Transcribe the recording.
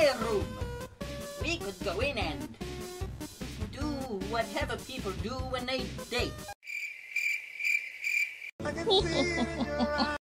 spare room. We could go in and do whatever people do when they date.